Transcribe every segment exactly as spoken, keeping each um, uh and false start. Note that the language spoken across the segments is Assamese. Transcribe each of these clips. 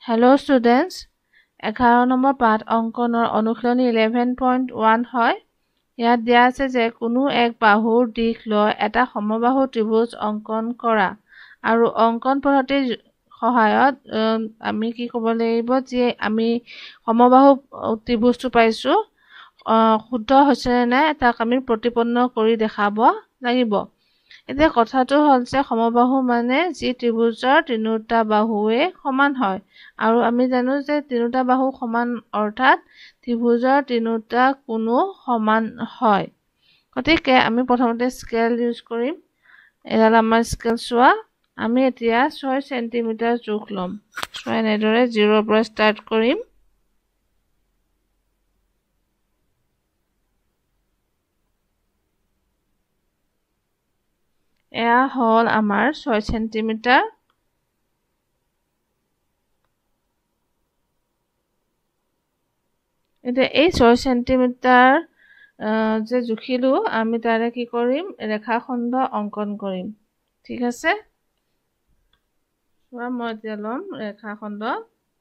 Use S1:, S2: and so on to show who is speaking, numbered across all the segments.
S1: Hello students, এঘাৰ নম্বৰ পাঠ অংকনৰ অনুশীলনী eleven point one হয়। ইয়াত দিয়া আছে যে কোনো এক বাহুৰ দিশ লৈ এটা সমবাহু ত্ৰিভুজ অংকন কৰা আৰু অংকন পদ্ধতিৰ সহায়ত আমি কি ক'ব লাগিব যে আমি সমবাহু ত্ৰিভুজটো পাইছো শুদ্ধ হৈছে নে নাই তাক আমি প্ৰতিপন্ন কৰি দেখাব লাগিব। এতিয়া কথাটো হ'ল যে সমবাহু মানে যি ত্ৰিভুজৰ তিনিটা বাহুৱে সমান হয় আৰু আমি জানো যে তিনিটা বাহু সমান অৰ্থাৎ ত্ৰিভুজৰ তিনিটা কোণো সমান হয়। গতিকে আমি প্ৰথমতে স্কেল ইউজ কৰিম। এডাল আমাৰ স্কেল চোৱা, আমি এতিয়া ছয় সেন্টিমিটাৰ জোখ ল'ম। চোৱা এনেদৰে জিৰ' পৰা ষ্টাৰ্ট কৰিম। এয়া হ'ল আমাৰ ছয় সেন্টিমিটাৰ। এতিয়া এই ছয় সেন্টিমিটাৰ যে জুখিলো আমি তাৰে কি কৰিম ৰেখাখণ্ড অংকন কৰিম। ঠিক আছে, চোৱা মই এতিয়া ল'ম ৰেখাখণ্ড।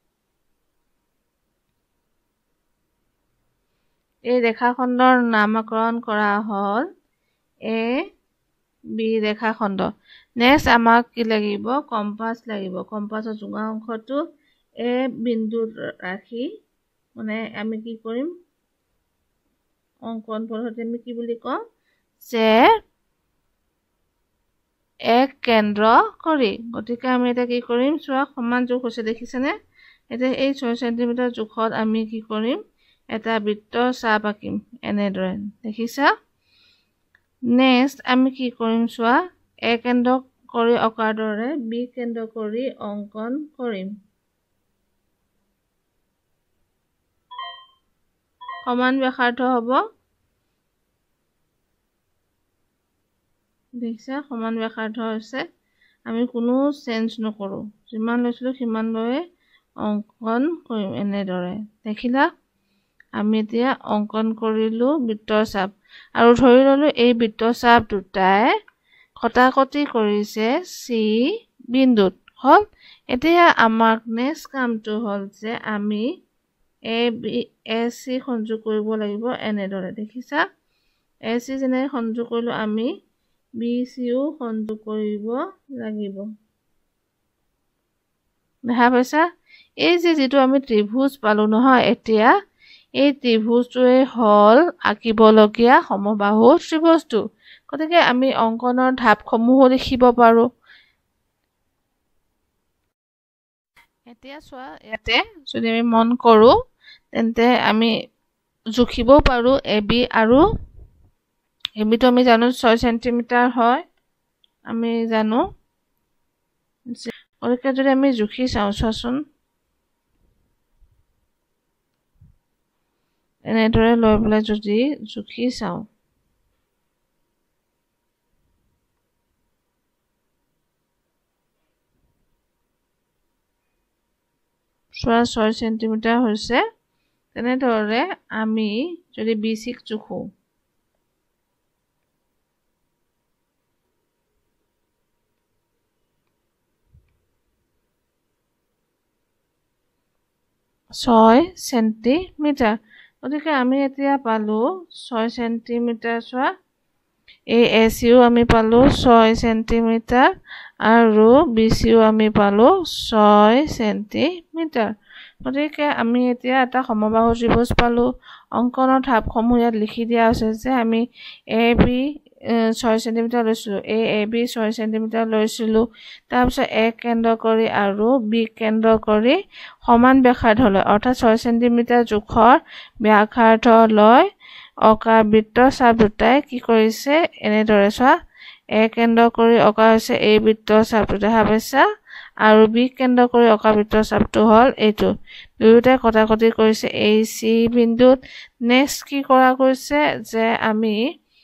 S1: এই ৰেখাখণ্ডৰ নামকৰণ কৰা হ'ল এ বি ৰেখাখণ্ড। নেক্সট আমাক কি লাগিব কম্পাছ লাগিব। কম্পাছৰ জোঙা অংশটো এ বিন্দুত ৰাখি মানে আমি কি কৰিম অংকন পদ্ধতি আমি কি বুলি কওঁ যে এক কেন্দ্ৰ কৰি। গতিকে আমি এতিয়া কি কৰিম চোৱা সমান জোখ হৈছে দেখিছেনে। এতিয়া এই ছয় সেন্টিমিটাৰ জোখত আমি কি কৰিম এটা বৃত্তৰ চাপ আঁকিম এনেদৰে দেখিছা। নেক্সট আমি কি কৰিম চোৱা এ কেন্দ্ৰ কৰি অঁকাৰ দৰে বি কেন্দ্ৰ কৰি অংকন কৰিম। সমান ব্যাসাৰ্ধ হ'ব দেখিছা, সমান ব্যাসাৰ্ধ হৈছে। আমি কোনো চেঞ্জ নকৰো, যিমান লৈছিলো সিমান লৈ অংকন কৰিম এনেদৰে দেখিলা। আমি এতিয়া অংকন কৰিলো বৃত্তৰ চাপ আৰু ধৰি ললো এই বৃত্তৰ চাপ দুটাই কটাকটি কৰিছে চি বিন্দুত হ'ল। এতিয়া আমাক নেক্সট কামটো হ'ল যে আমি এ বি এ চি সংযোগ কৰিব লাগিব এনেদৰে দেখিছা। এ চি যেনে সংযোগ কৰিলো আমি বি চিও সংযোগ কৰিব লাগিব। দেখা পাইছা এই যে যিটো আমি ত্ৰিভুজ পালো নহয়, এতিয়া এই ত্ৰিভুজটোৱে হ'ল আঁকিবলগীয়া সমবাহু ত্ৰিভুজটো। গতিকে আমি অংকনৰ ধাপসমূহো লিখিব পাৰো। এতিয়া চোৱা ইয়াতে যদি আমি মন কৰো তেন্তে আমি জুখিবও পাৰো এ বি আৰু এ বিটো আমি জানো ছয় সেন্টিমিটাৰ হয় আমি জানো। গতিকে যদি আমি জুখি চাওঁ চোৱাচোন এনেদৰে লৈ পেলাই যদি জুখি চাওঁ চোৱা ছয় সেন্টিমিটাৰ হৈছে। তেনেদৰে আমি যদি বি চিক জুখো ছয় সেন্টিমিটাৰ। গতিকে আমি এতিয়া পালো ছয় সেন্টিমিটাৰ। চোৱা এই এ চিও আমি পালো ছয় সেন্টিমিটাৰ আৰু বি চিও আমি পালো ছয় সেন্টিমিটাৰ। গতিকে আমি এতিয়া এটা সমবাহু ত্ৰিভুজ পালো। অংকনৰ ধাপসমূহ ইয়াত লিখি দিয়া হৈছে যে আমি এ বি ছয় সেন্টিমিটাৰ লৈছিলো, এ এ বি ছয় সেন্টিমিটাৰ লৈছিলো। তাৰপিছত এ কেন্দ্ৰ কৰি আৰু বি কেন্দ্ৰ কৰি সমান ব্যাসাৰ্ধ লয় অৰ্থাৎ ছয় সেন্টিমিটাৰ জোখৰ ব্যাসাৰ্ধ লয় অঁকা বৃত্তৰ চাপ দুটাই কি কৰিছে এনেদৰে চোৱা এ কেন্দ্ৰ কৰি অঁকা হৈছে এই বৃত্তৰ চাপটো দেখা পাইছা আৰু বি কেন্দ্ৰ কৰি অঁকা বৃত্তৰ চাপটো হ'ল এইটো। দুয়োটাই কটাকটি কৰিছে এই চি বিন্দুত। নেক্সট কি কৰা গৈছে যে আমি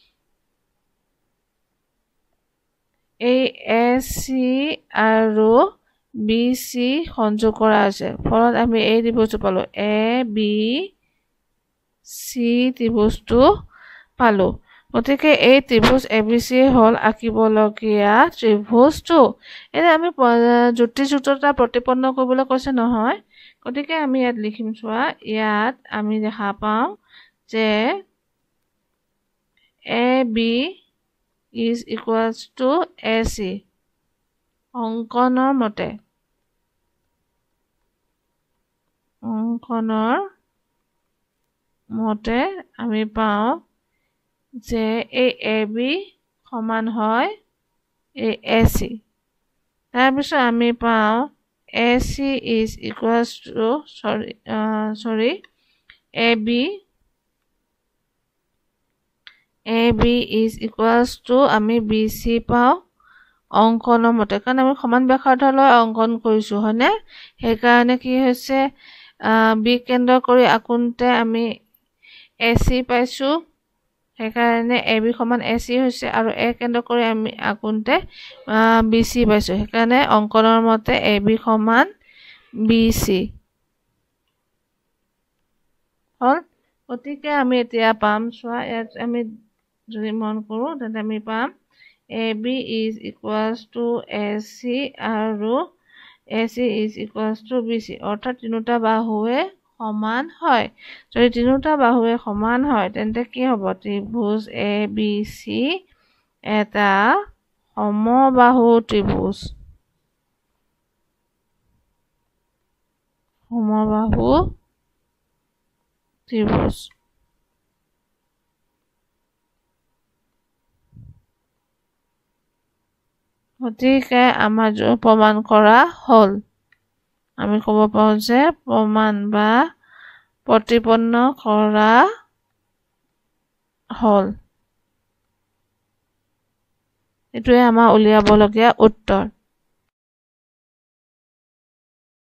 S1: এই এ চি আৰু বি চি সংযোগ কৰা হৈছে, ফলত আমি এই ত্ৰিভুজটো পালো এ বি চি ত্ৰিভুজটো পালো। গতিকে এই ত্ৰিভুজ এ বি চি হ'ল আঁকিবলগীয়া ত্ৰিভুজটো এতিয়া আমি যুক্তিযুক্ততা প্ৰতিপন্ন কৰিবলৈ কৈছে নহয় গতিকে আমি ইয়াত লিখিম চোৱা ইয়াত আমি দেখা পাওঁ যে A B is equals to A C অংকনৰ মতে অংকনৰ মতে আমি পাওঁ যে এই এ বি সমান হয় এই এ চি তাৰপিছত আমি পাওঁ A C is equals to sorry uh, sorry A B A B is equals to আমি বি চি পাওঁ অংকনৰ মতে কাৰণ আমি সমান ব্যাসাৰ্ধ লৈ অংকন কৰিছো হয়নে সেইকাৰণে কি হৈছে বি কেন্দ্ৰ কৰি আকুন্তে আমি এ চি পাইছো সেইকাৰণে এ বি সমান এ চি হৈছে আৰু এ কেন্দ্ৰ কৰি আমি আকুন্তে বি চি পাইছো সেইকাৰণে অংকনৰ মতে এ বি সমান বি চি হল গতিকে আমি এতিয়া পাম চোৱা ইয়াত আমি যদি মন কৰো তেন্তে আমি পাম A B is equals to A C আৰু A C is equals to B C অৰ্থাৎ তিনিটা বাহুৱে সমান হয় যদি তিনিটা বাহুৱে সমান হয় তেন্তে কি হ'ব ত্ৰিভুজ এ বি চি এটা সমবাহু ত্ৰিভুজ সমবাহু ত্ৰিভুজ গতিকে আমাৰ প্ৰমাণ কৰা হ'ল আমি ক'ব পাৰো যে প্ৰমাণ বা প্ৰতিপন্ন কৰা হ'ল এটোৱে আমাৰ উলিয়াবলগীয়া উত্তৰ